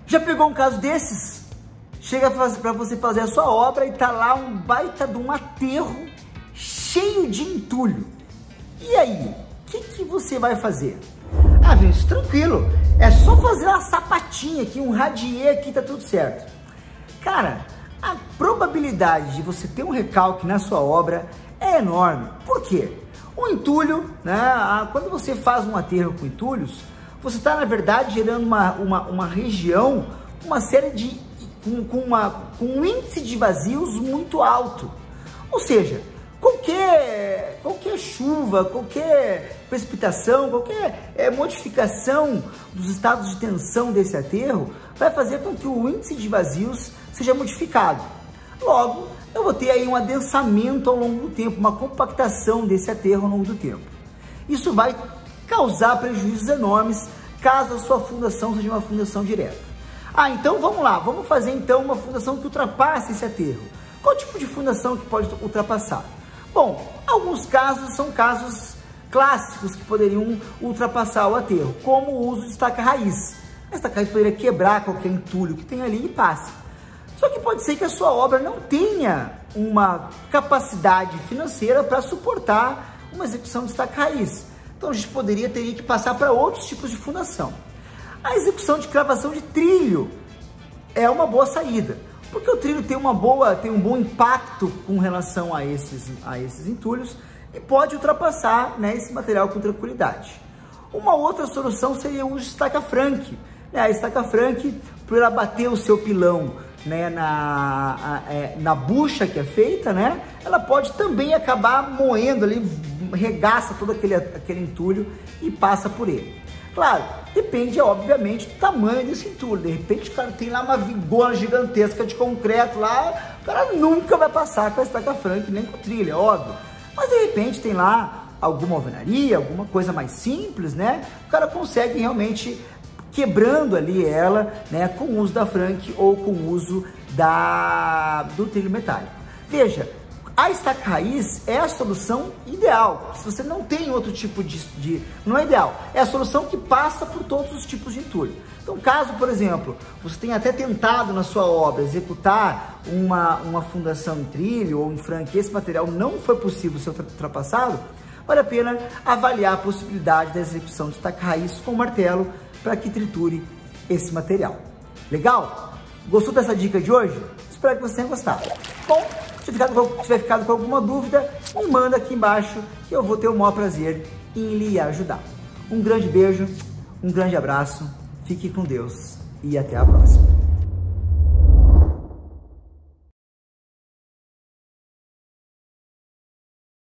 Já pegou um caso desses? Chega para você fazer a sua obra e tá lá um baita de um aterro cheio de entulho. E aí, o que você vai fazer? Ah, Vinícius, tranquilo, é só fazer uma sapatinha aqui, um radier aqui, tá tudo certo. Cara, a probabilidade de você ter um recalque na sua obra é enorme. Por quê? O entulho, né, quando você faz um aterro com entulhos, você está, na verdade, gerando uma região, uma série de... com um índice de vazios muito alto. Ou seja, qualquer chuva, qualquer precipitação, qualquer modificação dos estados de tensão desse aterro vai fazer com que o índice de vazios seja modificado. Logo, eu vou ter aí um adensamento ao longo do tempo, uma compactação desse aterro ao longo do tempo. Isso vai causar prejuízos enormes caso a sua fundação seja uma fundação direta. Ah, então vamos lá, vamos fazer então uma fundação que ultrapasse esse aterro. Qual tipo de fundação que pode ultrapassar? Bom, alguns casos são casos clássicos que poderiam ultrapassar o aterro, como o uso de estaca-raiz. A estaca-raiz poderia quebrar qualquer entulho que tem ali e passe. Só que pode ser que a sua obra não tenha uma capacidade financeira para suportar uma execução de estaca-raiz. Então a gente teria que passar para outros tipos de fundação. A execução de cravação de trilho é uma boa saída, porque o trilho tem um bom impacto com relação a esses entulhos e pode ultrapassar, né, esse material com tranquilidade. Uma outra solução seria o uso de estaca franque. A estaca franque, por ela bater o seu pilão, né, na bucha que é feita, né, ela pode também acabar moendo ali, regaça todo aquele entulho e passa por ele. Claro, depende, obviamente, do tamanho desse entulho. De repente o cara tem lá uma vigona gigantesca de concreto lá, o cara nunca vai passar com a estaca franque, nem com trilha, óbvio. Mas de repente tem lá alguma alvenaria, alguma coisa mais simples, né, o cara consegue realmente quebrando ali ela, né, com o uso da franque ou com o uso do trilho metálico. Veja, a estaca-raiz é a solução ideal. Se você não tem outro tipo não é ideal, é a solução que passa por todos os tipos de entulho. Então, caso, por exemplo, você tenha até tentado na sua obra executar uma fundação em trilho ou em franque, esse material não foi possível ser ultrapassado, vale a pena avaliar a possibilidade da execução de estaca-raiz com martelo para que triture esse material. Legal? Gostou dessa dica de hoje? Espero que você tenha gostado. Bom, se tiver ficado com alguma dúvida, me manda aqui embaixo que eu vou ter o maior prazer em lhe ajudar. Um grande beijo, um grande abraço, fique com Deus e até a próxima.